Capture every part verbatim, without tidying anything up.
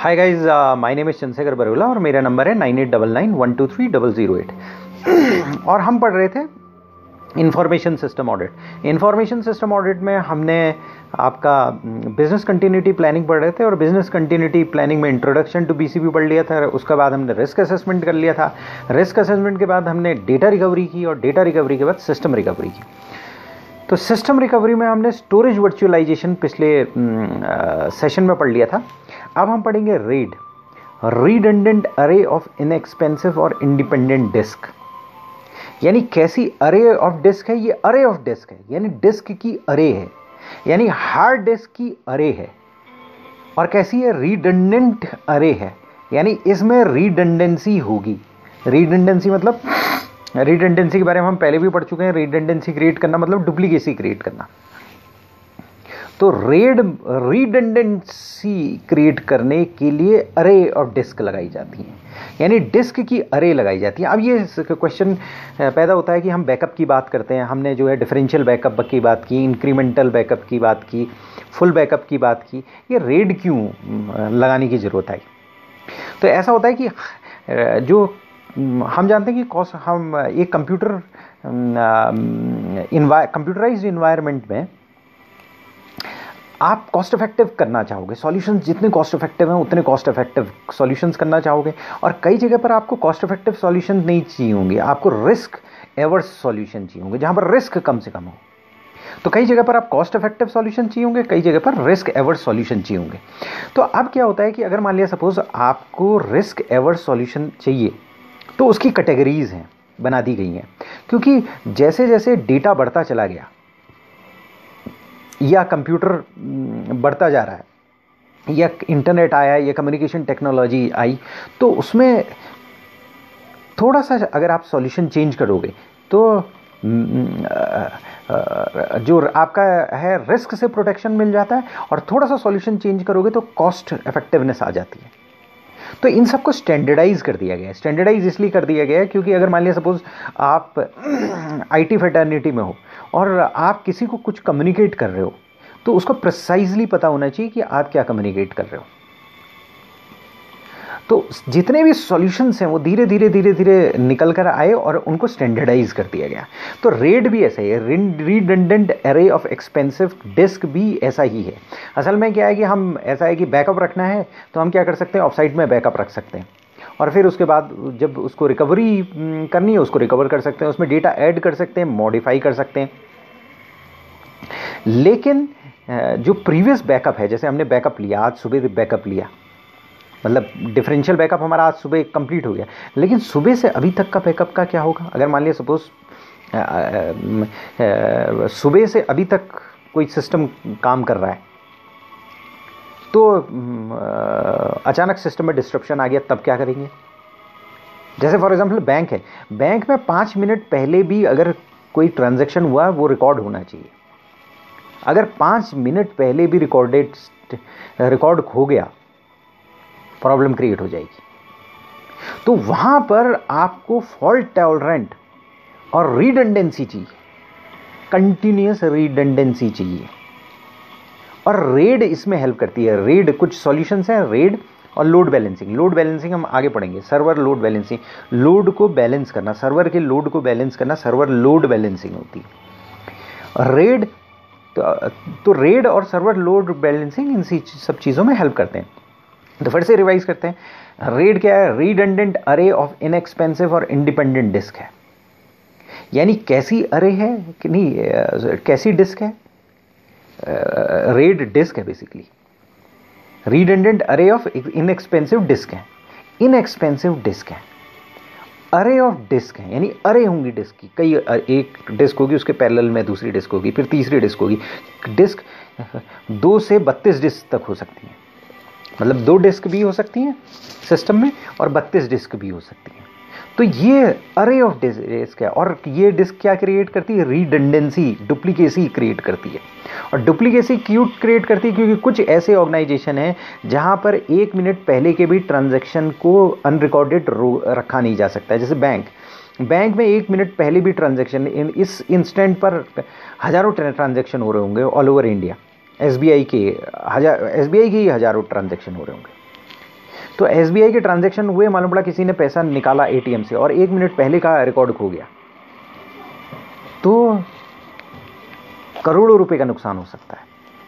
Hi guys, my name is Chandrashekhar Barola और मेरा नंबर है nine eight double nine one two three double zero eight. और हम पढ़ रहे थे information system audit. Information system audit में हमने आपका बिजनेस कंटिन्यूटी प्लानिंग पढ़ रहे थे और बिजनेस कंटिन्यूटी प्लानिंग में इंट्रोडक्शन टू बीसीपी पढ़ लिया था। उसके बाद हमने रिस्क असेसमेंट कर लिया था। रिस्क असेसमेंट के बाद हमने डेटा रिकवरी की और डेटा रिकवरी के बाद सिस्टम रिकवरी की। तो सिस्टम रिकवरी में हमने स्टोरेज वर्चुअलाइजेशन पिछले सेशन में पढ़ लिया था। अब हम पढ़ेंगे RAID, redundant array of inexpensive और इंडिपेंडेंट डिस्क। यानी कैसी अरे ऑफ डिस्क है? ये अरे ऑफ डिस्क है, यानी डिस्क की अरे है, यानी हार्ड डिस्क की अरे है। और कैसी है? रिडंडेंट अरे है, यानी इसमें रिडंडेंसी होगी। रिडंडेंसी मतलब, रिडंडेंसी के बारे में हम पहले भी पढ़ चुके हैं। रिडंडेंसी क्रिएट करना मतलब डुप्लीकेसी क्रिएट करना। तो रेड रिडंडेंसी क्रिएट करने के लिए अरे ऑफ डिस्क लगाई जाती है, यानी डिस्क की अरे लगाई जाती है। अब ये क्वेश्चन पैदा होता है कि हम बैकअप की बात करते हैं, हमने जो है डिफरेंशियल बैकअप की बात की, इंक्रीमेंटल बैकअप की बात की, फुल बैकअप की बात की, ये रेड क्यों लगाने की ज़रूरत आई? तो ऐसा होता है कि जो हम जानते हैं कि कॉस्ट, हम एक कंप्यूटर कंप्यूटराइज्ड इन्वायरमेंट में आप कॉस्ट इफेक्टिव करना चाहोगे, सॉल्यूशंस जितने कॉस्ट इफेक्टिव हैं उतने कॉस्ट इफेक्टिव सॉल्यूशंस करना चाहोगे। और कई जगह पर आपको कॉस्ट इफेक्टिव सॉल्यूशन नहीं चाहिए होंगे, आपको रिस्क एवर्स सॉल्यूशन चाहिए होंगे जहां पर रिस्क कम से कम हो। तो कई जगह पर आप कॉस्ट इफेक्टिव सॉल्यूशन चाहिए होंगे, कई जगह पर रिस्क एवर्स सॉल्यूशन चाहिए होंगे। तो अब क्या होता है कि अगर मान लिया सपोज आपको रिस्क एवर्स सॉल्यूशन चाहिए, तो उसकी कैटेगरीज हैं, बना दी गई हैं। क्योंकि जैसे जैसे डेटा बढ़ता चला गया या कंप्यूटर बढ़ता जा रहा है या इंटरनेट आया या कम्युनिकेशन टेक्नोलॉजी आई, तो उसमें थोड़ा सा अगर आप सॉल्यूशन चेंज करोगे तो जो आपका है रिस्क से प्रोटेक्शन मिल जाता है, और थोड़ा सा सॉल्यूशन चेंज करोगे तो कॉस्ट इफेक्टिवनेस आ जाती है। तो इन सबको स्टैंडर्डाइज कर दिया गया है। स्टैंडर्डाइज इसलिए कर दिया गया है क्योंकि अगर मान लिया सपोज आप आईटी फैटर्निटी में हो और आप किसी को कुछ कम्युनिकेट कर रहे हो, तो उसको प्रिसाइजली पता होना चाहिए कि आप क्या कम्युनिकेट कर रहे हो। तो जितने भी सॉल्यूशंस हैं वो धीरे धीरे धीरे धीरे निकल कर आए और उनको स्टैंडर्डाइज कर दिया गया। तो रेड भी ऐसा ही है, redundant array of expensive disk भी ऐसा ही है। असल में क्या है कि हम ऐसा है कि बैकअप रखना है तो हम क्या कर सकते हैं, ऑफसाइट में बैकअप रख सकते हैं, और फिर उसके बाद जब उसको रिकवरी करनी है उसको रिकवर कर सकते हैं, उसमें डेटा ऐड कर सकते हैं, मॉडिफाई कर सकते हैं। लेकिन जो प्रीवियस बैकअप है, जैसे हमने बैकअप लिया, आज सुबह बैकअप लिया, मतलब डिफरेंशियल बैकअप हमारा आज सुबह कंप्लीट हो गया, लेकिन सुबह से अभी तक का बैकअप का क्या होगा? अगर मान लिया सपोज सुबह से अभी तक कोई सिस्टम काम कर रहा है, तो अचानक सिस्टम में डिस्ट्रप्शन आ गया, तब क्या करेंगे? जैसे फॉर एग्जांपल बैंक है, बैंक में पाँच मिनट पहले भी अगर कोई ट्रांजैक्शन हुआ वो रिकॉर्ड होना चाहिए। अगर पाँच मिनट पहले भी रिकॉर्डेड रिकॉर्ड खो गया, प्रॉब्लम क्रिएट हो जाएगी। तो वहां पर आपको फॉल्ट टॉलरेंट और रिडंडेंसी चाहिए, कंटिन्यूअस रिडंडेंसी चाहिए, और रेड इसमें हेल्प करती है। रेड कुछ सॉल्यूशंस हैं, रेड और लोड बैलेंसिंग। लोड बैलेंसिंग हम आगे पढ़ेंगे। सर्वर लोड बैलेंसिंग, लोड को बैलेंस करना, सर्वर के लोड को बैलेंस करना, सर्वर लोड बैलेंसिंग होती है। रेड तो, तो रेड और सर्वर लोड बैलेंसिंग इन सब चीज़ों में हेल्प करते हैं। तो फिर से रिवाइज करते हैं। रेड क्या है? रिडंडेंट अरे ऑफ इनएक्सपेंसिव और इंडिपेंडेंट डिस्क है। यानी कैसी अरे है कि नहीं, कैसी डिस्क है? रेड डिस्क है basically. Redundant array of inexpensive disk है, इनएक्सपेंसिव डिस्क है, अरे ऑफ डिस्क है, यानी अरे होंगी डिस्क की, कई एक डिस्क होगी, उसके पैरेलल में दूसरी डिस्क होगी, फिर तीसरी डिस्क होगी। डिस्क दो से बत्तीस डिस्क तक हो सकती है, मतलब दो डिस्क भी हो सकती हैं सिस्टम में और बत्तीस डिस्क भी हो सकती हैं। तो ये अरे ऑफ डिस्क है, और ये डिस्क क्या क्रिएट करती है? रिडंडेंसी, डुप्लीकेसी क्रिएट करती है। और डुप्लीकेसी क्यों क्रिएट करती है? क्योंकि कुछ ऐसे ऑर्गेनाइजेशन हैं जहां पर एक मिनट पहले के भी ट्रांजैक्शन को अनरिकॉर्डेड रखा नहीं जा सकता है। जैसे बैंक बैंक में एक मिनट पहले भी ट्रांजैक्शन, इस इंस्टेंट पर हजारों ट्रांजैक्शन हो रहे होंगे ऑल ओवर इंडिया। एसबीआई के हजार एसबीआई के ही हजारों ट्रांजैक्शन हो रहे होंगे, तो एसबीआई के ट्रांजैक्शन हुए, मालूम पड़ा किसी ने पैसा निकाला एटीएम से और एक मिनट पहले का रिकॉर्ड खो गया, तो करोड़ों रुपए का नुकसान हो सकता है।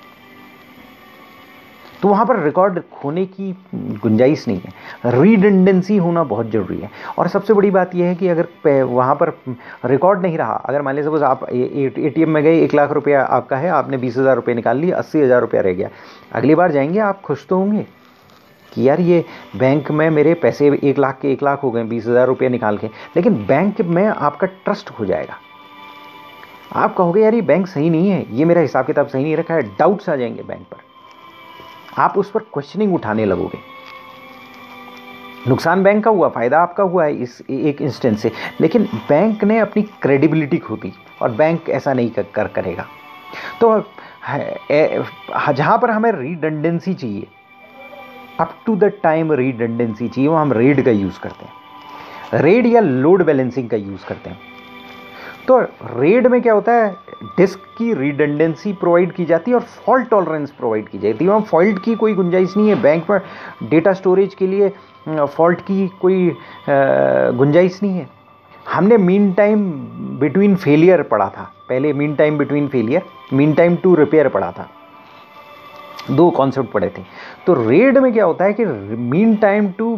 तो वहां पर रिकॉर्ड खोने की गुंजाइश नहीं है। रिडंडेंसी होना बहुत जरूरी है। और सबसे बड़ी बात यह है कि अगर वहां पर रिकॉर्ड नहीं रहा, अगर मान लीजिए सपोज आप एटीएम में गए, एक लाख रुपया आपका है, आपने बीस हजार रुपये निकाल लिए, अस्सी हजार रुपया रह गया, अगली बार जाएंगे आप खुश तो होंगे कि यार ये बैंक में मेरे पैसे एक लाख के एक लाख हो गए बीस हजार रुपये निकाल के, लेकिन बैंक में आपका ट्रस्ट हो जाएगा। आप कहोगे यार ये बैंक सही नहीं है, ये मेरा हिसाब किताब सही नहीं रखा है, डाउट्स आ जाएंगे बैंक पर, आप उस पर क्वेश्चनिंग उठाने लगोगे। नुकसान बैंक का हुआ, फायदा आपका हुआ है इस एक इंस्टेंस से, लेकिन बैंक ने अपनी क्रेडिबिलिटी खो दी और बैंक ऐसा नहीं कर, कर करेगा। तो जहां पर हमें रिडंडेंसी चाहिए, up to the time redundancy चाहिए, वो हम रेड का यूज करते हैं, रेड या लोड बैलेंसिंग का यूज करते हैं। तो रेड में क्या होता है, डिस्क की रिडंडेंसी प्रोवाइड की जाती है और फॉल्ट टॉलरेंस प्रोवाइड की जाती है। वहाँ फॉल्ट की कोई गुंजाइश नहीं है, बैंक में डेटा स्टोरेज के लिए फॉल्ट की कोई गुंजाइश नहीं है। हमने मीन टाइम बिटवीन फेलियर पढ़ा था पहले, mean time between failure, mean time to repair पढ़ा था, दो कॉन्सेप्ट पढ़े थे। तो रेड में क्या होता है कि mean time to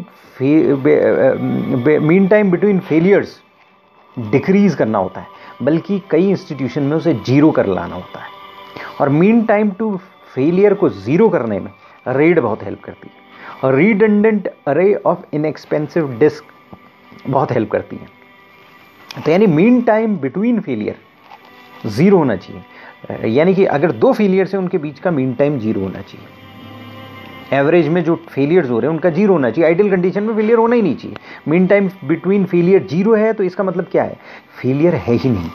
mean time between failures decrease करना होता है, बल्कि कई इंस्टीट्यूशन में उसे जीरो कर लाना होता है। और मीन टाइम टू फेलियर को जीरो करने में रेड बहुत हेल्प करती है, और redundant array of inexpensive disk बहुत हेल्प करती है। तो यानी mean time between failure zero होना चाहिए, यानी कि अगर दो फेलियर से उनके बीच का मीन टाइम जीरो होना चाहिए। एवरेज में जो फेलियर्स हो रहे हैं उनका जीरो होना चाहिए, आइडियल कंडीशन में फेलियर होना ही नहीं चाहिए। Mean time between failure zero है तो इसका मतलब क्या है, फेलियर है ही नहीं।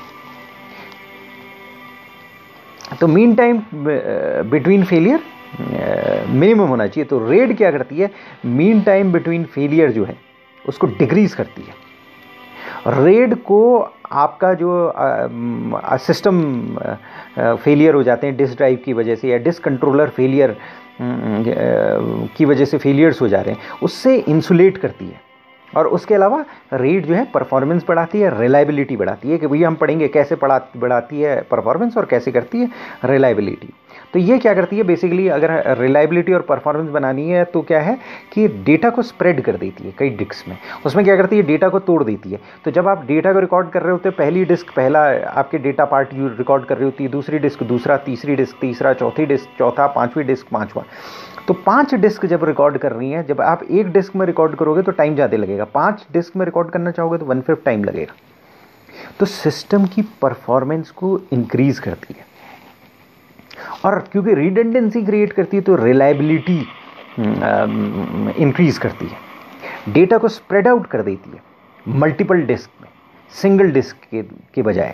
तो mean time between failure minimum होना चाहिए। तो रेड क्या करती है, मीन टाइम बिटवीन फेलियर जो है उसको डिक्रीज करती है। रेड को आपका जो सिस्टम फेलियर हो जाते हैं डिस्क ड्राइव की वजह से, या डिस्क कंट्रोलर फेलियर की वजह से फेलियर्स हो जा रहे हैं, उससे इंसुलेट करती है। और उसके अलावा रेड जो है परफॉर्मेंस बढ़ाती है, रिलायबिलिटी बढ़ाती है, कि भैया हम पढ़ेंगे कैसे बढ़ा बढ़ाती है परफॉर्मेंस और कैसे करती है रिलायबिलिटी। तो ये क्या करती है बेसिकली, अगर रिलायबिलिटी और परफॉर्मेंस बनानी है तो क्या है कि डेटा को स्प्रेड कर देती है कई डिस्क में। उसमें क्या करती है, डेटा को तोड़ देती है। तो जब आप डेटा को रिकॉर्ड कर रहे होते हैं, पहली डिस्क पहला आपके डेटा पार्ट यू रिकॉर्ड कर रही होती है, दूसरी डिस्क दूसरा, तीसरी डिस्क तीसरा, चौथी डिस्क चौथा, पांचवी डिस्क पांचवा। तो पांच डिस्क जब रिकॉर्ड कर रही हैं, जब आप एक डिस्क में रिकॉर्ड करोगे तो टाइम ज़्यादा लगेगा, पांच डिस्क में रिकॉर्ड करना चाहोगे तो वन फिफ्थ टाइम लगेगा। तो सिस्टम की परफॉर्मेंस को इंक्रीज करती है, और क्योंकि रिडंडेंसी क्रिएट करती है तो रिलायबिलिटी इंक्रीज करती है, डेटा को स्प्रेड आउट कर देती है मल्टीपल डिस्क में, सिंगल डिस्क के, के बजाय।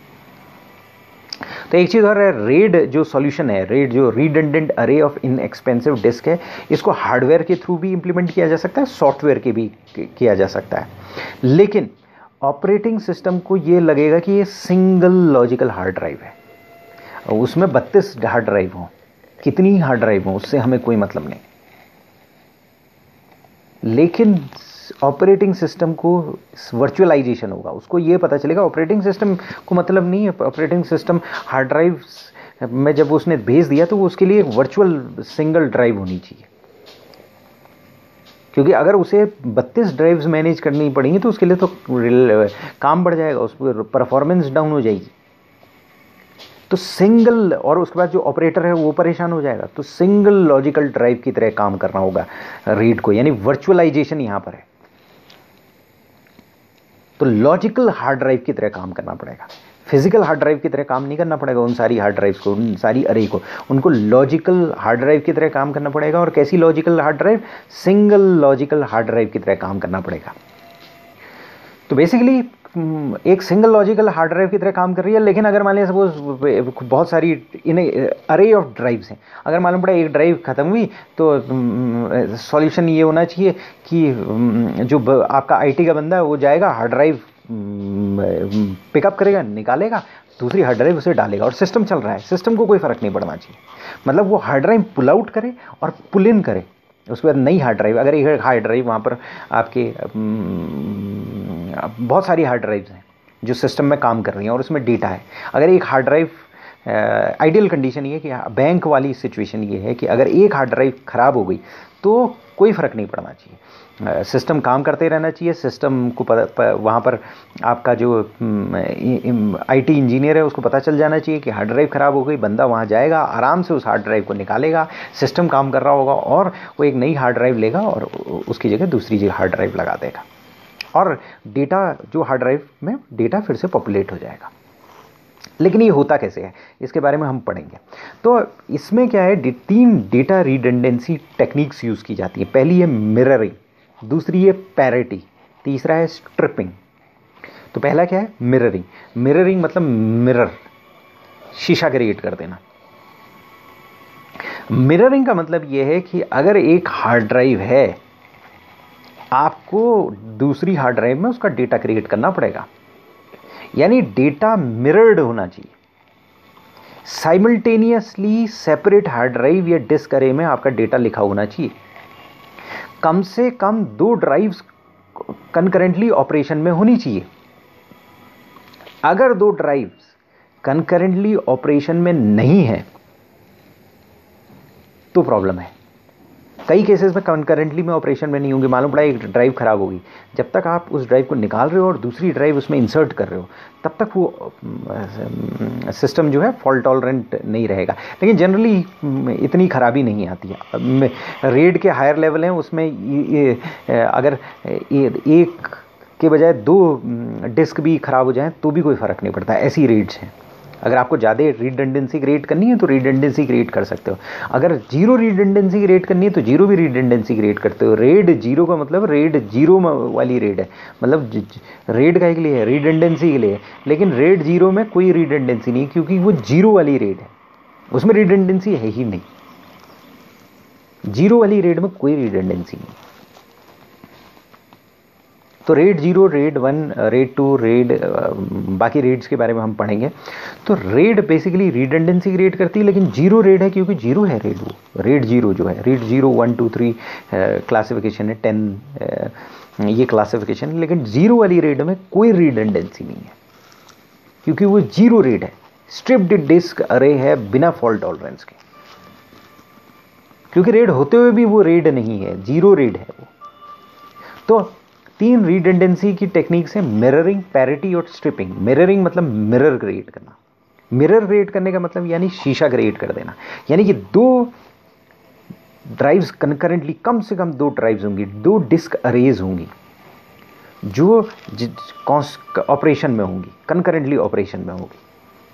तो एक चीज़ और है, रेड जो सॉल्यूशन है, रेड जो redundant array of inexpensive disk है, इसको हार्डवेयर के थ्रू भी इंप्लीमेंट किया जा सकता है, सॉफ्टवेयर के भी किया जा सकता है। लेकिन ऑपरेटिंग सिस्टम को ये लगेगा कि ये सिंगल लॉजिकल हार्ड ड्राइव है, उसमें बत्तीस हार्ड ड्राइव हों, कितनी हार्ड ड्राइव हों उससे हमें कोई मतलब नहीं। लेकिन ऑपरेटिंग सिस्टम को वर्चुअलाइजेशन होगा, उसको ये पता चलेगा ऑपरेटिंग सिस्टम को मतलब नहीं है, ऑपरेटिंग सिस्टम हार्ड ड्राइव में जब उसने भेज दिया तो वो उसके लिए वर्चुअल सिंगल ड्राइव होनी चाहिए, क्योंकि अगर उसे बत्तीस ड्राइव्स मैनेज करनी पड़ेंगी तो उसके लिए तो काम बढ़ जाएगा, उस पर परफॉर्मेंस डाउन हो जाएगी। तो सिंगल, और उसके बाद जो ऑपरेटर है वो परेशान हो जाएगा। तो सिंगल लॉजिकल ड्राइव की तरह काम करना होगा रीड को, यानी वर्चुअलाइजेशन यहां पर है। तो लॉजिकल हार्ड ड्राइव की तरह काम करना पड़ेगा, फिजिकल हार्ड ड्राइव की तरह काम नहीं करना पड़ेगा उन सारी हार्ड ड्राइव्स को, उन सारी अरे को, उनको लॉजिकल हार्ड ड्राइव की तरह काम करना पड़ेगा। और कैसी logical hard drive, single logical hard drive की तरह काम करना पड़ेगा। तो बेसिकली एक सिंगल लॉजिकल हार्ड ड्राइव की तरह काम कर रही है। लेकिन अगर मान लिया सपोज बहुत सारी इन अरे ऑफ ड्राइव्स हैं, अगर मालूम पड़ा एक ड्राइव खत्म हुई तो सॉल्यूशन ये होना चाहिए कि जो आपका आईटी का बंदा है वो जाएगा, हार्ड ड्राइव पिकअप करेगा, निकालेगा, दूसरी हार्ड ड्राइव उसे डालेगा, और सिस्टम चल रहा है, सिस्टम को कोई फर्क नहीं पड़ना चाहिए। मतलब वो हार्ड ड्राइव पुल आउट करे और पुल इन करे, उसके बाद नई हार्ड ड्राइव, अगर एक हार्ड ड्राइव वहाँ पर आपके बहुत सारी हार्ड ड्राइव्स हैं जो सिस्टम में काम कर रही हैं और उसमें डेटा है, अगर एक हार्ड ड्राइव, आइडियल कंडीशन ये है कि बैंक वाली सिचुएशन ये है कि अगर एक हार्ड ड्राइव ख़राब हो गई तो कोई फ़र्क नहीं पड़ना चाहिए, सिस्टम काम करते रहना चाहिए। सिस्टम को पता, वहाँ पर आपका जो आईटी इंजीनियर है उसको पता चल जाना चाहिए कि हार्ड ड्राइव ख़राब हो गई, बंदा वहाँ जाएगा, आराम से उस हार्ड ड्राइव को निकालेगा, सिस्टम काम कर रहा होगा और वो एक नई हार्ड ड्राइव लेगा और उसकी जगह दूसरी जगह हार्ड ड्राइव लगा देगा और डेटा जो हार्ड ड्राइव में डेटा फिर से पॉपुलेट हो जाएगा। लेकिन ये होता कैसे है इसके बारे में हम पढ़ेंगे। तो इसमें क्या है, तीन डेटा रिडंडेंसी टेक्निक्स यूज़ की जाती है। पहली है मिररिंग, दूसरी है पैरिटी, तीसरा है स्ट्रिपिंग। तो पहला क्या है, मिररिंग। मिररिंग मतलब मिरर, शीशा क्रिएट कर देना। मिररिंग का मतलब यह है कि अगर एक हार्ड ड्राइव है, आपको दूसरी हार्ड ड्राइव में उसका डेटा क्रिएट करना पड़ेगा, यानी डेटा मिरर्ड होना चाहिए। साइमल्टेनियसली सेपरेट हार्ड ड्राइव या डिस्क अरे में आपका डेटा लिखा होना चाहिए। कम से कम दो ड्राइव्स कंकरेंटली ऑपरेशन में होनी चाहिए। अगर दो ड्राइव्स कंकरेंटली ऑपरेशन में नहीं है तो प्रॉब्लम है। कई केसेस में कंकरेंटली में ऑपरेशन में नहीं होंगे। मालूम पड़ा एक ड्राइव खराब होगी, जब तक आप उस ड्राइव को निकाल रहे हो और दूसरी ड्राइव उसमें इंसर्ट कर रहे हो तब तक वो सिस्टम जो है फॉल्ट टॉलरेंट नहीं रहेगा। लेकिन जनरली इतनी खराबी नहीं आती है। रेड के हायर लेवल हैं, उसमें ये, अगर एक के बजाय दो डिस्क भी खराब हो जाएं तो भी कोई फ़र्क नहीं पड़ता। ऐसी रेड्स हैं। अगर आपको ज़्यादा रिडंडेंसी क्रिएट करनी है तो रिडंडेंसी क्रिएट कर सकते हो। अगर जीरो रिडंडेंसी क्रिएट करनी है तो जीरो भी रिडंडेंसी क्रिएट करते हो। रेड जीरो का मतलब रेड जीरो वाली रेड है, मतलब रेड का के लिए है, रिडंडेंसी के लिए है। लेकिन रेड जीरो में कोई रिडंडेंसी नहीं, क्योंकि वो जीरो वाली रेड है, उसमें रिडंडेंसी है ही नहीं। जीरो वाली रेड में कोई रिडंडेंसी नहीं। तो RAID zero, RAID one, RAID two, RAID बाकी रेड्स के बारे में हम पढ़ेंगे। तो रेड बेसिकली रिडंडेंसी क्रिएट करती है, लेकिन जीरो रेड है क्योंकि जीरो है रेड। वो रेड जीरो जो है, RAID zero one two three classification है, टेन ये क्लासिफिकेशन, लेकिन जीरो वाली रेड में कोई रिडंडेंसी नहीं है क्योंकि वो जीरो रेड है, स्ट्रिप्ड डिस्क अरे है बिना फॉल्ट टॉलरेंस के। क्योंकि रेड होते हुए भी वो रेड नहीं है, जीरो रेड है वो। तो तीन रिडंडेंसी की टेक्निक्स हैं, मिररिंग, पैरिटी और स्ट्रिपिंग। मिररिंग मतलब मिरर क्रिएट करना। मिरर क्रिएट करने का मतलब यानी शीशा क्रिएट कर देना, यानी कि दो ड्राइव्स कंकरेंटली, कम से कम दो ड्राइव्स होंगी, दो डिस्क अरेज होंगी जो ऑपरेशन में होंगी, कंकरेंटली ऑपरेशन में होगी।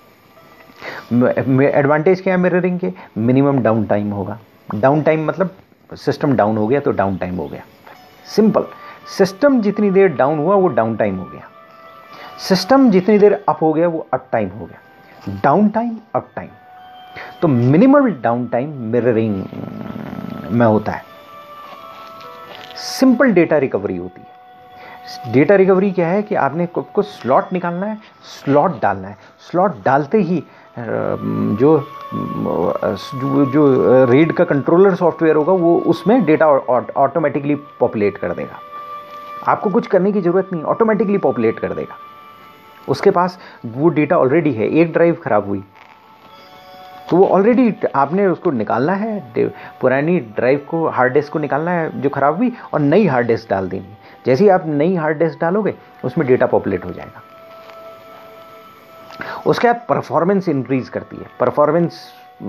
एडवांटेज क्या है मिररिंग के, मिनिमम डाउन टाइम होगा। डाउन टाइम मतलब सिस्टम डाउन हो गया तो डाउन टाइम हो गया, सिंपल। सिस्टम जितनी देर डाउन हुआ वो डाउन टाइम हो गया, सिस्टम जितनी देर अप हो गया वो अप टाइम हो गया। Down time, up time. तो मिनिमल डाउन टाइम मिररिंग में होता है। सिंपल डेटा रिकवरी होती है। डेटा रिकवरी क्या है कि आपने को स्लॉट निकालना है, स्लॉट डालना है, स्लॉट डालते ही जो जो, जो रेड का कंट्रोलर सॉफ्टवेयर होगा वो उसमें डेटा ऑटोमेटिकली पॉपुलेट कर देगा। आपको कुछ करने की ज़रूरत नहीं, ऑटोमेटिकली पॉपुलेट कर देगा। उसके पास वो डेटा ऑलरेडी है। एक ड्राइव खराब हुई तो वो ऑलरेडी आपने उसको निकालना है, पुरानी ड्राइव को, हार्ड डिस्क को निकालना है जो खराब हुई और नई हार्ड डिस्क डाल देनी। जैसे ही आप नई हार्ड डिस्क डालोगे उसमें डेटा पॉपुलेट हो जाएगा। उसके बाद परफॉर्मेंस इंक्रीज करती है, परफॉर्मेंस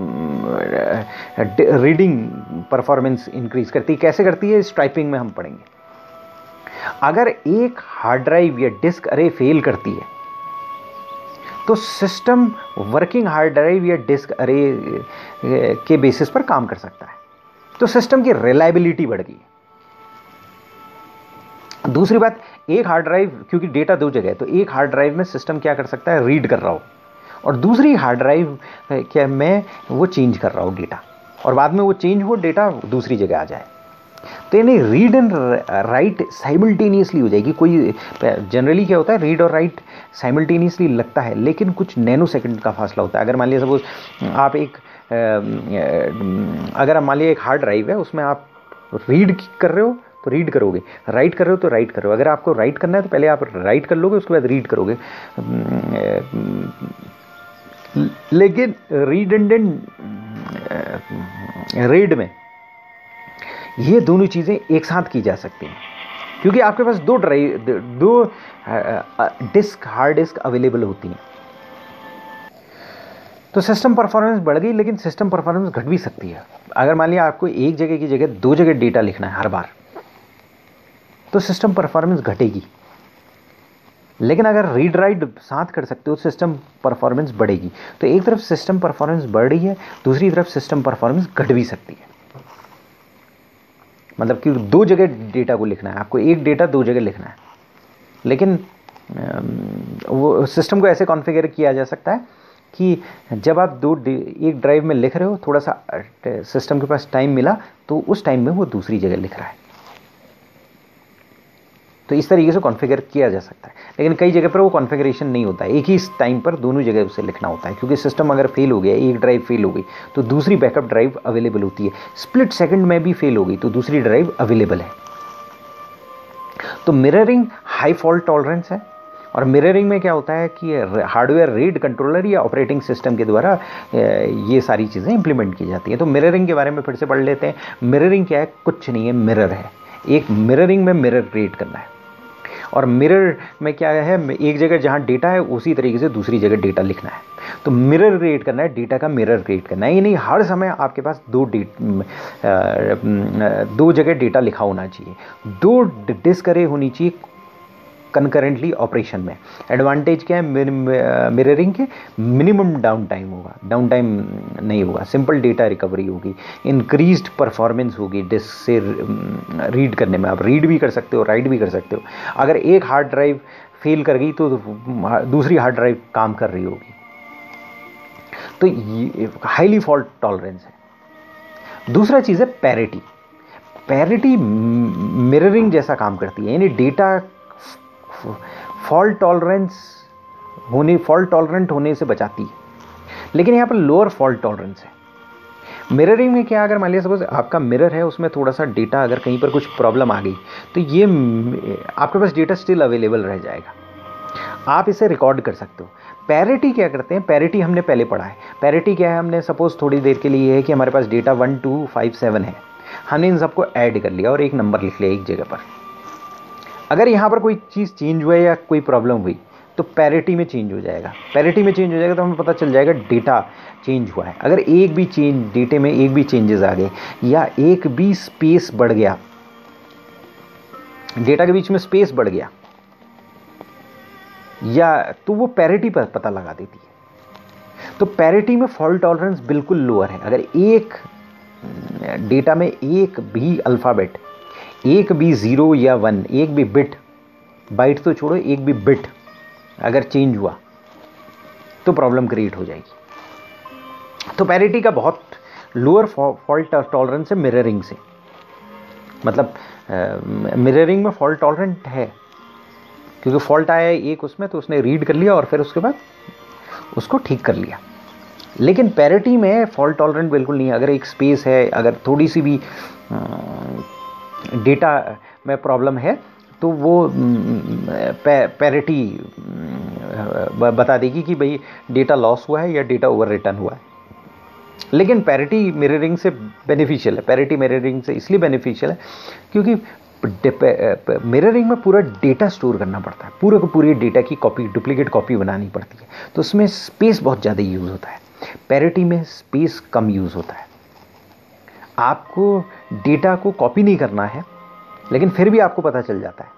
रीडिंग परफॉर्मेंस इंक्रीज करती है। कैसे करती है, स्ट्राइपिंग में हम पढ़ेंगे। अगर एक हार्ड ड्राइव या डिस्क अरे फेल करती है तो सिस्टम वर्किंग हार्ड ड्राइव या डिस्क अरे के बेसिस पर काम कर सकता है, तो सिस्टम की रिलायबिलिटी बढ़ गई। दूसरी बात, एक हार्ड ड्राइव, क्योंकि डेटा दो जगह है तो एक हार्ड ड्राइव में सिस्टम क्या कर सकता है, रीड कर रहा हो, और दूसरी हार्ड ड्राइव क्या मैं वो चेंज कर रहा हूँ डेटा, और बाद में वो चेंज हो डेटा दूसरी जगह आ जाए। तो यानी रीड एंड राइट साइमल्टेनियसली हो जाएगी। कोई जनरली क्या होता है, रीड और राइट साइमल्टेनियसली लगता है, लेकिन कुछ नैनो सेकंड का फासला होता है। अगर मान लिया सपोज आप एक अगर मान लिया एक हार्ड ड्राइव है, उसमें आप रीड कर रहे हो तो रीड करोगे, राइट कर रहे हो तो राइट करो। अगर आपको राइट करना है तो पहले आप राइट कर लोगे, उसके बाद रीड करोगे। लेकिन रिडंडेंट रीड में ये दोनों चीज़ें एक साथ की जा सकती हैं, क्योंकि आपके पास दो ड्राइव दो डिस्क हार्ड डिस्क अवेलेबल होती हैं। तो सिस्टम परफॉर्मेंस बढ़ गई, लेकिन सिस्टम परफॉर्मेंस घट भी सकती है। अगर मान लिया आपको एक जगह की जगह दो जगह डेटा लिखना है हर बार, तो सिस्टम परफॉर्मेंस घटेगी। लेकिन अगर रीड राइट साथ कर सकते हो, सिस्टम परफॉर्मेंस बढ़ेगी। तो एक तरफ सिस्टम परफॉर्मेंस बढ़ रही है, दूसरी तरफ सिस्टम परफॉर्मेंस घट भी सकती है। मतलब कि दो जगह डेटा को लिखना है आपको, एक डेटा दो जगह लिखना है, लेकिन वो सिस्टम को ऐसे कॉन्फ़िगर किया जा सकता है कि जब आप दो एक ड्राइव में लिख रहे हो, थोड़ा सा सिस्टम के पास टाइम मिला तो उस टाइम में वो दूसरी जगह लिख रहा है। तो इस तरीके से कॉन्फ़िगर किया जा सकता है। लेकिन कई जगह पर वो कॉन्फ़िगरेशन नहीं होता है, एक ही टाइम पर दोनों जगह उसे लिखना होता है, क्योंकि सिस्टम अगर फेल हो गया, एक ड्राइव फेल हो गई तो दूसरी बैकअप ड्राइव अवेलेबल होती है। स्प्लिट सेकंड में भी फेल हो गई तो दूसरी ड्राइव अवेलेबल है। तो मिररिंग हाई फॉल्ट टॉलरेंस है। और मिररिंग में क्या होता है कि हार्डवेयर रीड कंट्रोलर या ऑपरेटिंग सिस्टम के द्वारा ये सारी चीज़ें इंप्लीमेंट की जाती हैं। तो मिररिंग के बारे में फिर से पढ़ लेते हैं। मिररिंग क्या है? कुछ नहीं है, मिरर है। एक मिररिंग में मिरर क्रिएट करना है। और मिरर में क्या है, एक जगह जहाँ डेटा है उसी तरीके से दूसरी जगह डेटा लिखना है। तो मिरर क्रिएट करना है, डेटा का मिरर क्रिएट करना है। ये नहीं हर समय आपके पास दो डेट दो जगह डेटा लिखा होना चाहिए, दो डिस्क अरे होनी चाहिए कंकरेंटली ऑपरेशन में। एडवांटेज क्या है मिररिंग के? मिनिमम डाउन टाइम होगा, डाउन टाइम नहीं होगा, सिंपल डेटा रिकवरी होगी, इंक्रीज्ड परफॉर्मेंस होगी डिस्क से रीड करने में। आप रीड भी कर सकते हो, राइट भी कर सकते हो। अगर एक हार्ड ड्राइव फेल कर गई तो दूसरी हार्ड ड्राइव काम कर रही होगी। तो ये हाईली फॉल्ट टॉलरेंस है। दूसरा चीज़ है पैरिटी। पैरिटी मिररिंग जैसा काम करती है, यानी डेटा फॉल्ट टॉलरेंस होने फॉल्ट टॉलरेंट होने से बचाती है। लेकिन यहाँ पर लोअर फॉल्ट टॉलरेंस है। मिररिंग में क्या, अगर मान लिया सपोज आपका मिरर है, उसमें थोड़ा सा डेटा अगर कहीं पर कुछ प्रॉब्लम आ गई तो ये आपके पास डेटा स्टिल अवेलेबल रह जाएगा, आप इसे रिकॉर्ड कर सकते हो। पैरिटी क्या करते हैं? पैरिटी हमने पहले पढ़ा है। पैरिटी क्या है? हमने सपोज थोड़ी देर के लिए है कि हमारे पास data one two five seven है, हमने इन सबको ऐड कर लिया और एक नंबर लिख लिया एक जगह पर। अगर यहाँ पर कोई चीज़ चेंज हुआ या कोई प्रॉब्लम हुई तो पैरिटी में चेंज हो जाएगा। पैरिटी में चेंज हो जाएगा तो हमें पता चल जाएगा डेटा चेंज हुआ है। अगर एक भी चेंज डेटे में एक भी चेंजेस आ गए या एक भी स्पेस बढ़ गया, डेटा के बीच में स्पेस बढ़ गया, या तो वो पैरिटी पर पता लगा देती है। तो पैरिटी में फॉल्ट टॉलरेंस बिल्कुल लोअर है। अगर एक डेटा में एक भी अल्फ़ाबेट, एक भी ज़ीरो या वन, एक भी बिट, बाइट तो छोड़ो, एक भी बिट अगर चेंज हुआ तो प्रॉब्लम क्रिएट हो जाएगी। तो पैरिटी का बहुत लोअर फॉल्ट टॉलरेंस है मिररिंग से। मतलब मिररिंग में फॉल्ट टॉलरेंट है, क्योंकि फॉल्ट आया एक उसमें तो उसने रीड कर लिया और फिर उसके बाद उसको ठीक कर लिया। लेकिन पैरिटी में फॉल्ट टॉलरेंट बिल्कुल नहीं है। अगर एक स्पेस है, अगर थोड़ी सी भी डेटा में प्रॉब्लम है तो वो पैरिटी बता देगी कि भाई डेटा लॉस हुआ है या डेटा ओवर रिटर्न हुआ है। लेकिन पैरिटी मिररिंग से बेनिफिशियल है। पैरिटी मिररिंग से इसलिए बेनिफिशियल है क्योंकि मिररिंग में पूरा डेटा स्टोर करना पड़ता है, पूरे को पूरी डेटा की कॉपी, डुप्लीकेट कॉपी बनानी पड़ती है, तो उसमें स्पेस बहुत ज़्यादा यूज़ होता है। पैरिटी में स्पेस कम यूज़ होता है। आपको डेटा को कॉपी नहीं करना है, लेकिन फिर भी आपको पता चल जाता है।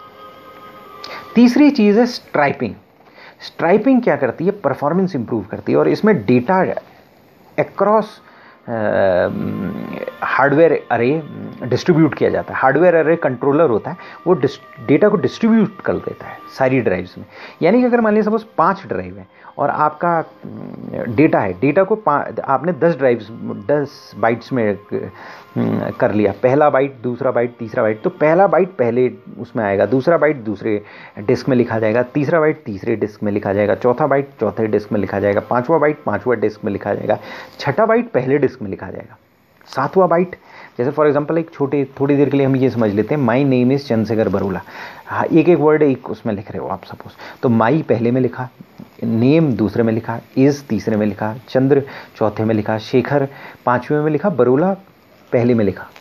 तीसरी चीज़ है स्ट्राइपिंग। स्ट्राइपिंग क्या करती है? परफॉर्मेंस इंप्रूव करती है। और इसमें data across hardware array distribute किया जाता है। हार्डवेयर अरे कंट्रोलर होता है, वो डेटा को डिस्ट्रीब्यूट कर देता है सारी ड्राइव्स में। यानी कि अगर मान लीजिए सपोज पाँच ड्राइव हैं और आपका डेटा है, डेटा को आपने दस ड्राइव्स दस बाइट्स में कर लिया, पहला बाइट, दूसरा बाइट, तीसरा बाइट, तो पहला बाइट पहले उसमें आएगा, दूसरा बाइट दूसरे डिस्क में लिखा जाएगा, तीसरा बाइट तीसरे डिस्क में लिखा जाएगा, चौथा बाइट चौथे डिस्क में लिखा जाएगा, पांचवा बाइट पांचवा डिस्क में लिखा जाएगा, छठा बाइट पहले डिस्क में लिखा जाएगा। सातवां बाइट, जैसे फॉर एग्जांपल एक छोटे थोड़ी देर के लिए हम ये समझ लेते हैं my name is Chandrashekhar Barola. हाँ, एक एक वर्ड एक उसमें लिख रहे हो आप सपोज, तो माई पहले में लिखा, नेम दूसरे में लिखा, इज़ तीसरे में लिखा, चंद्र चौथे में लिखा, शेखर पांचवें में लिखा, बरोला पहले में लिखा।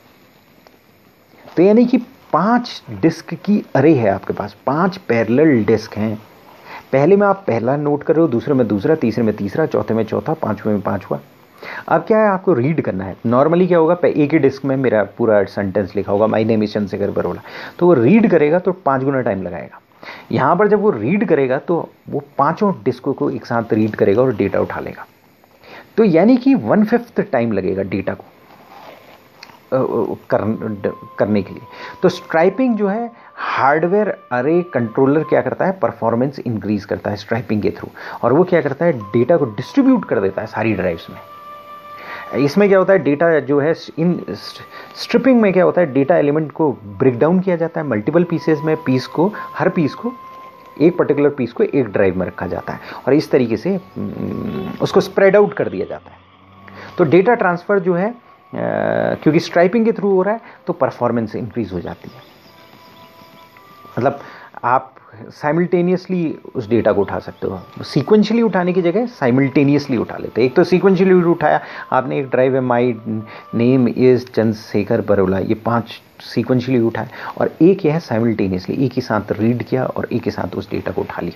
तो यानी कि पांच डिस्क की अरे है आपके पास, पांच पैरेलल डिस्क हैं। पहले में आप पहला नोट कर रहे हो, दूसरे में दूसरा, तीसरे में तीसरा, चौथे में चौथा, पांचवें में पांचवा। अब क्या है, आपको रीड करना है। नॉर्मली क्या होगा, एक ही डिस्क में मेरा पूरा सेंटेंस लिखा होगा, my name is Chandrashekhar Barola, तो वो रीड करेगा तो पाँच गुना टाइम लगाएगा। यहाँ पर जब वो रीड करेगा तो वो पांचों डिस्कों को एक साथ रीड करेगा और डेटा उठा लेगा। तो यानी कि वन फिफ्थ टाइम लगेगा डेटा को कर, करने के लिए। तो स्ट्राइपिंग जो है, हार्डवेयर अरे कंट्रोलर क्या करता है, परफॉर्मेंस इंक्रीज करता है स्ट्राइपिंग के थ्रू, और वो क्या करता है, डेटा को डिस्ट्रीब्यूट कर देता है सारी ड्राइव्स में। इसमें क्या होता है, डेटा जो है इन स्ट्रिपिंग में क्या होता है, डेटा एलिमेंट को ब्रेक डाउन किया जाता है मल्टीपल पीसेस में, पीस को, हर पीस को, एक पर्टिकुलर पीस को एक ड्राइव में रखा जाता है और इस तरीके से उसको स्प्रेड आउट कर दिया जाता है। तो डेटा ट्रांसफर जो है, क्योंकि स्ट्राइपिंग के थ्रू हो रहा है तो परफॉर्मेंस इंक्रीज हो जाती है। मतलब आप साइमल्टेनियसली उस डेटा को उठा सकते हो। सीक्वेंशियली उठाने की जगह साइमल्टेनियसली उठा लेते हैं। एक तो सीक्वेंशियली उठाया आपने, एक ड्राइव है my name is Chandrashekhar Barola, ये पांच सीक्वेंशियली उठाए, और एक यह है साइमल्टेनियसली, एक ही साथ रीड किया और एक ही साथ उस डेटा को उठा लिया।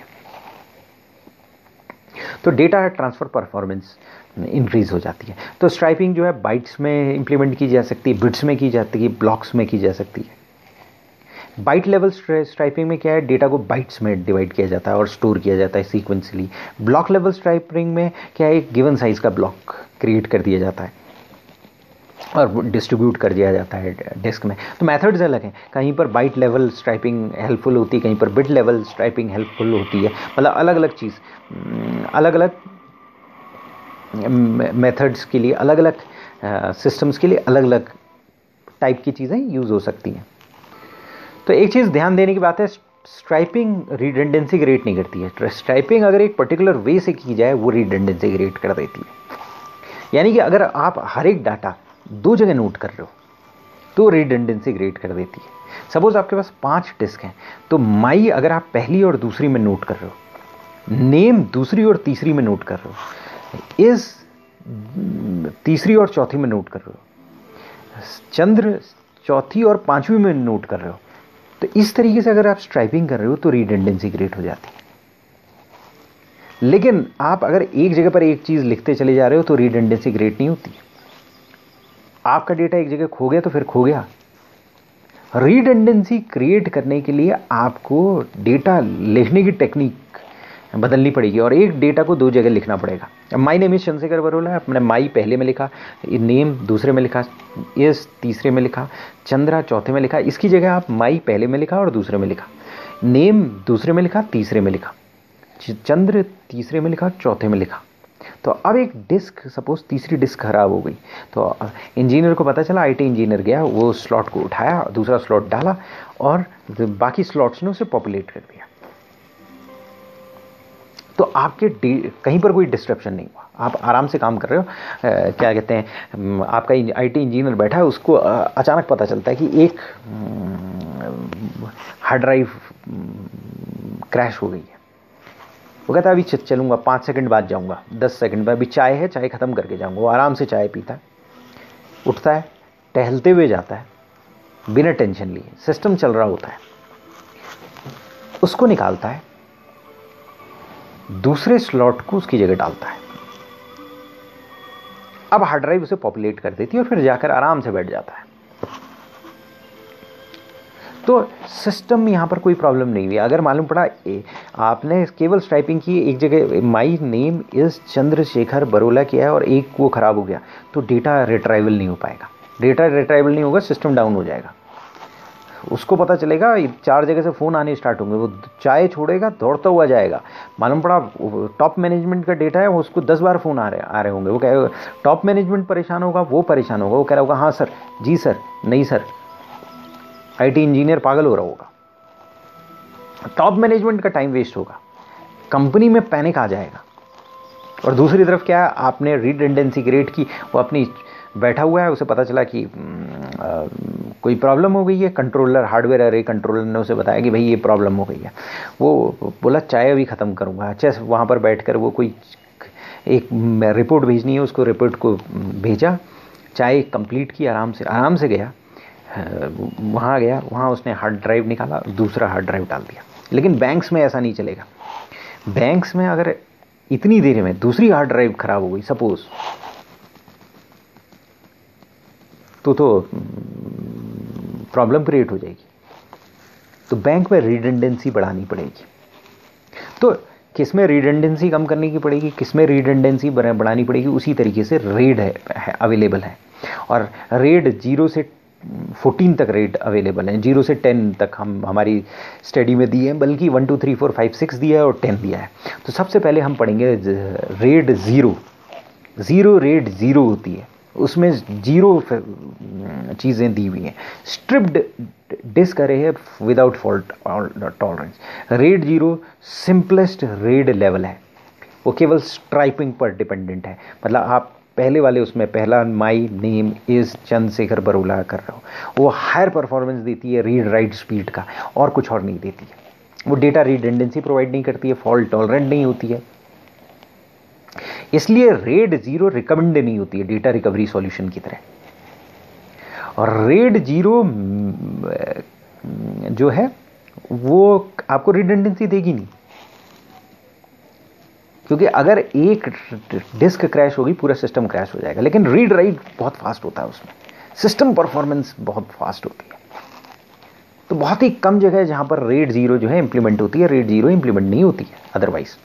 तो डेटा ट्रांसफर परफॉर्मेंस इंक्रीज हो जाती है। तो स्ट्राइपिंग जो है बाइट्स में इंप्लीमेंट की जा सकती है, बिट्स में की जाती है, ब्लॉक्स में की जा सकती है। बाइट लेवल स्ट्राइपिंग में क्या है, डेटा को बाइट्स में डिवाइड किया जाता है और स्टोर किया जाता है सीक्वेंसली। ब्लॉक लेवल स्ट्राइपिंग में क्या है, एक गिवन साइज का ब्लॉक क्रिएट कर दिया जाता है और डिस्ट्रीब्यूट कर दिया जाता है डिस्क में। तो मेथड्स अलग हैं, कहीं पर बाइट लेवल स्ट्राइपिंग हेल्पफुल होती है, कहीं पर बिट लेवल स्ट्राइपिंग हेल्पफुल होती है। मतलब अलग अलग चीज़, अलग अलग मेथड्स के लिए, अलग अलग सिस्टम्स के लिए अलग अलग टाइप की चीज़ें यूज़ हो सकती हैं। तो एक चीज़ ध्यान देने की बात है, स्ट्राइपिंग रिडंडेंसी क्रिएट नहीं करती है। स्ट्राइपिंग अगर एक पर्टिकुलर वे से की जाए वो रिडंडेंसी क्रिएट कर देती है। यानी कि अगर आप हर एक डाटा दो जगह नोट कर रहे हो तो रिडंडेंसी क्रिएट कर देती है। सपोज आपके पास पांच डिस्क हैं, तो माई अगर आप पहली और दूसरी में नोट कर रहे हो, नेम दूसरी और तीसरी में नोट कर रहे हो, इस तीसरी और चौथी में नोट कर रहे हो, चंद्र चौथी और पांचवी में नोट कर रहे हो, तो इस तरीके से अगर आप स्ट्राइपिंग कर रहे हो तो रिडंडेंसी क्रिएट हो जाती है। लेकिन आप अगर एक जगह पर एक चीज लिखते चले जा रहे हो तो रिडंडेंसी क्रिएट नहीं होती। आपका डेटा एक जगह खो गया तो फिर खो गया। रिडंडेंसी क्रिएट करने के लिए आपको डेटा लिखने की टेक्निक बदलनी पड़ेगी और एक डेटा को दो जगह लिखना पड़ेगा। My name is Chandrashekhar Barola, अपने माई पहले में लिखा, नेम दूसरे में लिखा, इस तीसरे में लिखा, चंद्रा चौथे में लिखा। इसकी जगह आप माई पहले में लिखा और दूसरे में लिखा, नेम दूसरे में लिखा, तीसरे में लिखा, चंद्र तीसरे में लिखा, चौथे में लिखा। तो अब एक डिस्क, सपोज तीसरी डिस्क खराब हो गई, तो इंजीनियर को पता चला, आईटी इंजीनियर गया, वो स्लॉट को उठाया, दूसरा स्लॉट डाला और बाकी स्लॉट्स ने उसे पॉपुलेट कर दिया। तो आपके कहीं पर कोई डिस्ट्रप्शन नहीं हुआ, आप आराम से काम कर रहे हो। आ, क्या कहते हैं, आपका आईटी इंजीनियर बैठा है, उसको आ, अचानक पता चलता है कि एक हार्ड ड्राइव क्रैश हो गई है। वो कहता है अभी चलूंगा, पाँच सेकंड बाद जाऊंगा, दस सेकंड बाद, अभी चाय है, चाय खत्म करके जाऊंगा। वो आराम से चाय पीता है, उठता है, टहलते हुए जाता है, बिना टेंशन लिए, सिस्टम चल रहा होता है, उसको निकालता है, दूसरे स्लॉट को उसकी जगह डालता है। अब हार्ड ड्राइव उसे पॉपुलेट कर देती है और फिर जाकर आराम से बैठ जाता है। तो सिस्टम में यहां पर कोई प्रॉब्लम नहीं हुई। अगर मालूम पड़ा ए, आपने केवल स्ट्राइपिंग की, एक जगह my name is Chandrashekhar Barola किया है और एक वो खराब हो गया, तो डेटा रिट्राइवल नहीं हो पाएगा। डेटा रिट्राइवल नहीं होगा, सिस्टम डाउन हो जाएगा। उसको पता चलेगा चार जगह से फ़ोन आने स्टार्ट होंगे, वो चाय छोड़ेगा, दौड़ता हुआ जाएगा। मालूम पड़ा टॉप मैनेजमेंट का डेटा है, उसको दस बार फ़ोन आ रहे आ रहे होंगे। वो कहेगा टॉप मैनेजमेंट परेशान होगा, वो परेशान होगा, वो कह रहा होगा हाँ सर, जी सर, नहीं सर। आईटी इंजीनियर पागल हो रहा होगा, टॉप मैनेजमेंट का टाइम वेस्ट होगा, कंपनी में पैनिक आ जाएगा। और दूसरी तरफ क्या है, आपने रिडंडेंसी क्रिएट की, वो अपनी बैठा हुआ है, उसे पता चला कि आ, कोई प्रॉब्लम हो गई है, कंट्रोलर हार्डवेयर अरे कंट्रोलर ने उसे बताया कि भाई ये प्रॉब्लम हो गई है। वो बोला चाय अभी ख़त्म करूँगा। अच्छा, वहाँ पर बैठकर वो कोई एक रिपोर्ट भेजनी है, उसको रिपोर्ट को भेजा, चाय कंप्लीट की, आराम से आराम से गया, वहाँ गया, वहाँ उसने हार्ड ड्राइव निकाला, दूसरा हार्ड ड्राइव डाल दिया। लेकिन बैंक्स में ऐसा नहीं चलेगा। बैंक्स में अगर इतनी देर में दूसरी हार्ड ड्राइव खराब हो गई सपोज, तो तो प्रॉब्लम क्रिएट हो जाएगी। तो बैंक में रिडंडेंसी बढ़ानी पड़ेगी। तो किसमें रिडंडेंसी कम करने की पड़ेगी, किसमें रिडंडेंसी बढ़ानी पड़ेगी, उसी तरीके से रेड है अवेलेबल है। और रेड जीरो से फोर्टीन तक रेड अवेलेबल है, जीरो से टेन तक हम हमारी स्टडी में दिए हैं, बल्कि one two three four five six दिया है और टेन दिया है। तो सबसे पहले हम पढ़ेंगे RAID zero. Zero RAID zero होती है, उसमें जीरो चीज़ें दी हुई हैं। स्ट्रिप्ड डिस्क अरे है without fault tolerance. RAID zero simplest RAID level है, वो केवल स्ट्राइपिंग पर डिपेंडेंट है। मतलब आप पहले वाले उसमें पहला my name is Chandrashekhar Barola कर रहे हो, वो हायर परफॉर्मेंस देती है रीड राइट स्पीड का, और कुछ और नहीं देती है। वो डेटा रिडंडेंसी प्रोवाइड नहीं करती है, फॉल्ट टॉलरेंट नहीं होती है, इसलिए रेड जीरो रिकमेंड नहीं होती है डेटा रिकवरी सॉल्यूशन की तरह। और रेड जीरो जो है वो आपको रिडंडेंसी देगी नहीं, क्योंकि अगर एक डिस्क क्रैश होगी पूरा सिस्टम क्रैश हो जाएगा। लेकिन रीड राइट बहुत फास्ट होता है, उसमें सिस्टम परफॉर्मेंस बहुत फास्ट होती है। तो बहुत ही कम जगह है जहां पर रेड जीरो जो है इंप्लीमेंट होती है, रेड जीरो इंप्लीमेंट नहीं होती है अदरवाइज।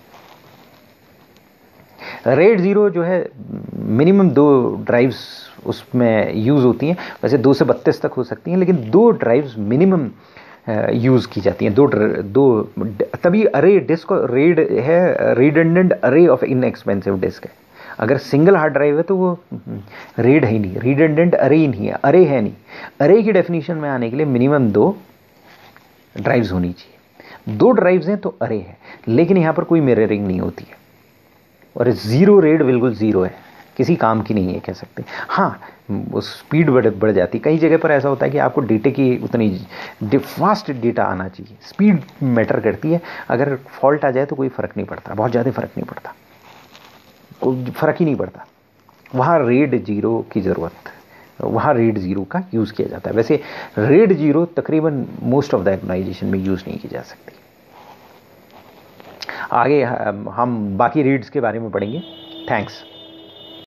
रेड ज़ीरो जो है मिनिमम दो ड्राइव्स उसमें यूज़ होती हैं, वैसे दो से बत्तीस तक हो सकती हैं, लेकिन दो ड्राइव्स मिनिमम यूज़ की जाती हैं। दो दो तभी अरे डिस्क रेड है, redundant array of inexpensive disk है। अगर सिंगल हार्ड ड्राइव है तो वो रेड है ही नहीं, रिडंडेंट अरे ही नहीं है, अरे है नहीं। अरे की डेफिनेशन में आने के लिए मिनिमम दो ड्राइव्स होनी चाहिए। दो ड्राइव्स हैं तो अरे है, लेकिन यहाँ पर कोई मिररिंग नहीं होती है। और ज़ीरो रेड बिल्कुल ज़ीरो है, किसी काम की नहीं है कह सकते। हाँ, उस स्पीड बढ़ बढ़ जाती है। कई जगह पर ऐसा होता है कि आपको डेटे की उतनी फास्ट डेटा आना चाहिए, स्पीड मैटर करती है। अगर फॉल्ट आ जाए तो कोई फ़र्क नहीं पड़ता, बहुत ज़्यादा फ़र्क नहीं पड़ता, कोई फ़र्क ही नहीं पड़ता। वहाँ रेड ज़ीरो की ज़रूरत, वहाँ रेड ज़ीरो का यूज़ किया जाता है। वैसे रेड ज़ीरो तकरीबन मोस्ट ऑफ द ऑर्गेनाइजेशन में यूज़ नहीं की जा सकती। आगे हम बाकी रीड्स के बारे में पढ़ेंगे। थैंक्स।